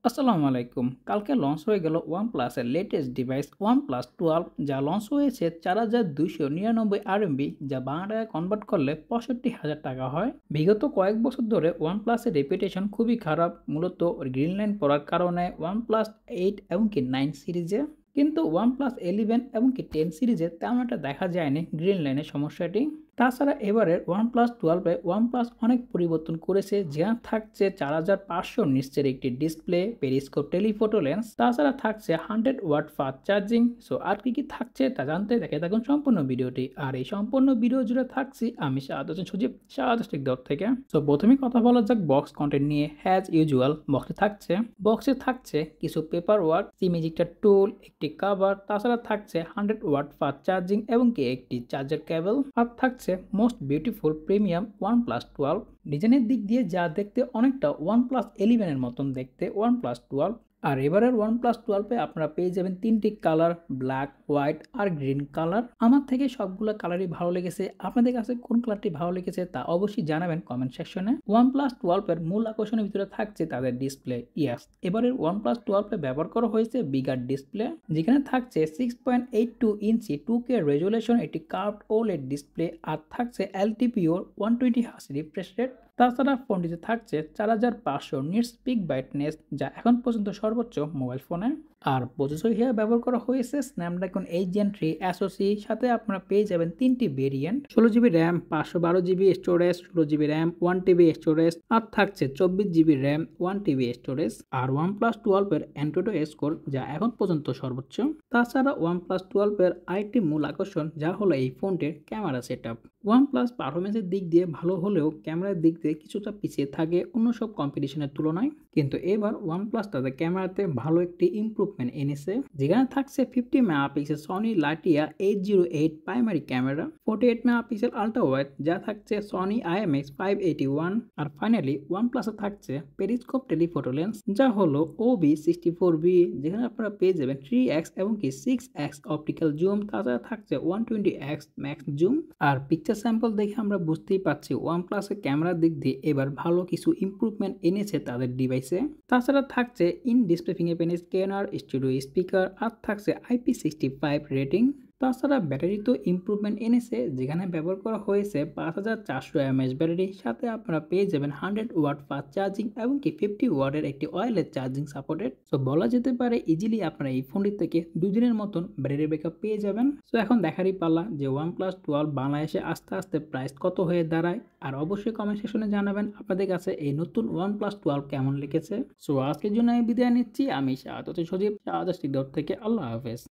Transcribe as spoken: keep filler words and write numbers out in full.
আসসালামু আলাইকুম। কালকে লঞ্চ হয়ে গেল OnePlus এর লেটেস্ট ডিভাইস OnePlus টুয়েলভ, যা লঞ্চ হয়েছে চার হাজার দুইশো নিরানব্বই আরএমবি, যা বাংলা টাকায় কনভার্ট করলে পঁয়ষট্টি হাজার টাকা হয়। বিগত কয়েক বছর ধরে OnePlus এর রেপুটেশন খুবই খারাপ, মূলত গ্রিন লাইন পড়ার কারণে OnePlus এইট এবং কি নাইন সিরিজে। কিন্তু OnePlus ইলেভেন এবং কি টেন সিরিজে তেমন একটা দেখা যায়নি গ্রিন লাইনের সমস্যাটি। তাছাড়া এবারের OnePlus টুয়েলভে OnePlus অনেক পরিবর্তন করেছে, যেখানে থাকছে চার হাজার পাঁচশো নিটসের একটি ডিসপ্লে, পেরিস্কোপ টেলিফোটো লেন্স, তাছাড়া থাকছে hundred watt fast charging. So আর কি কি থাকছে তা জানতে দেখে থাকুন সম্পূর্ণ ভিডিওটি। আর এই সম্পূর্ণ ভিডিও জুড়ে থাকছি আমি শাহাদ হোসেন সজীব, শাহাদ টেক থেকে। সো প্রথমে কথা বলা যাক বক্স কন্টেন্ট নিয়ে। হ্যাজ ইউজুয়াল বক্সে থাকছে বক্সে থাকছে কিছু পেপার ওয়ার্ক, ইমেজিকটা টুল, একটি কভার, তাছাড়া থাকছে হান্ড্রেড ওয়াট ফাস্ট চার্জিং এবং কি একটি চার্জার কেবল। আর থাকছে most beautiful premium OnePlus twelve. ডিজাইনের দিক দিয়ে যা দেখতে অনেকটা OnePlus ইলেভেন এর মতন দেখতে OnePlus টুয়েলভ। আর এবারের OnePlus টুয়েলভে আপনারা পেয়ে যাবেন তিনটি কালার, ব্ল্যাক, হোয়াইট আর গ্রিন কালার। আমার থেকে সবগুলো কালারই ভালো লেগেছে। আপনাদের কাছে কোন কালারটি ভালো লেগেছে তা অবশ্যই জানাবেন কমেন্ট সেকশনে। OnePlus টুয়েলভ এর মূল আকর্ষণের ভিতরে থাকছে তাদের ডিসপ্লে। ইয়াস, এবারের OnePlus টুয়েলভ এ ব্যবহার করা হয়েছে বিগার ডিসপ্লে, যেখানে থাকছে six point eight two inch two K resolution একটি কার্ভড ওলেড ডিসপ্লে। আর থাকছে এলটিপিওর one twenty hertz refresh rate. তাছাড়া ফোনটিতে থাকছে চার হাজার পাঁচশো নিটস পিক ব্রাইটনেস, যা এখন পর্যন্ত সর্বোচ্চ মোবাইল ফোনে। আর প্রসেসর হিসেবে ব্যবহার করা হয়েছে Snapdragon eight gen three SoC. সাথে আপনারা পেয়ে যাবেন তিনটি ভেরিয়েন্ট, ষোলো জিবি র্যাম, পাঁচশো বারো জিবি স্টোরেজ, ষোলো GB RAM, one TB storage. আর থাকছে চব্বিশ GB RAM, one TB storage. আর OnePlus টুয়েলভ এর অ্যান্ড্রয়েড স্কোর, যা এখন পর্যন্ত সর্বোচ্চ। তাছাড়া OnePlus টুয়েলভ এর আরেকটি মূল আকর্ষণ, যা হলো এই ফোনটির ক্যামেরা সেট আপ। OnePlus পারফরমেন্সের দিক দিয়ে ভালো হলেও ক্যামেরার দিক দিয়ে কিছুটা পিছিয়ে থাকে অন্য সব কম্পিটিশনের তুলনায়। কিন্তু এবার OnePlus তাদের ক্যামেরাতে ভালো একটি ইমপ্রুভমেন্ট এনেছে, যেখানে থাকছে fifty megapixel Sony Lytia eight zero eight primary camera, forty eight megapixel ultra wide, যা থাকছে Sony IMX five eighty one. আর ফাইনালি OnePlus এ থাকছে পেরিস্কোপ টেলিফোটো লেন্স, যা হলো O B sixty four B, যেখানে আপনারা পেয়ে যাবেন থ্রি এক্স এবং কি সিক্স এক্স অপটিক্যাল জুম। তাছাড়া থাকছে one twenty X max zoom. আর পিকচার স্যাম্পল দেখে আমরা বুঝতেই পারছি OnePlus এর ক্যামেরার দিক দিয়ে এবার ভালো কিছু ইমপ্রুভমেন্ট এনেছে তাদের ডিভাইসে। তাছাড়া থাকছে in display fingerprint scanner, studio speaker, আর থাকছে আইপি সিক্সটি ফাইভ রেটিং। তাছাড়া ব্যাটারি তো ইমপ্রুভমেন্ট এনেছে, যেখানে ব্যবহার করা হয়েছে পাঁচ হাজার চারশো এমএএইচ ব্যাটারি। সাথে আপনারা পেয়ে যাবেন হান্ড্রেড ওয়াট ফাস্ট চার্জিং এবং কি ফিফটি ওয়াটের একটি ওয়্যারলেস চার্জিং সাপোর্টেড। সো বলা যেতে পারে ইজিলি আপনারা এই ফোনটি থেকে দুই দিনের মতন ব্যাটারি ব্যাকআপ পেয়ে যাবেন। সো এখন দেখারই পালা যে OnePlus টুয়েলভ বাংলাদেশে আস্তে আস্তে প্রাইস কত হয়ে দাঁড়ায়। আর অবশ্যই কমেন্ট সেকশনে জানাবেন আপনাদের কাছে এই নতুন OnePlus টুয়েলভ কেমন লেগেছে। সো আজকের জন্য আমি বিদায় নিচ্ছি। আমি শাহাদ হোসেন সজীব, শাহাদ টেক থেকে। আল্লাহ হাফেজ।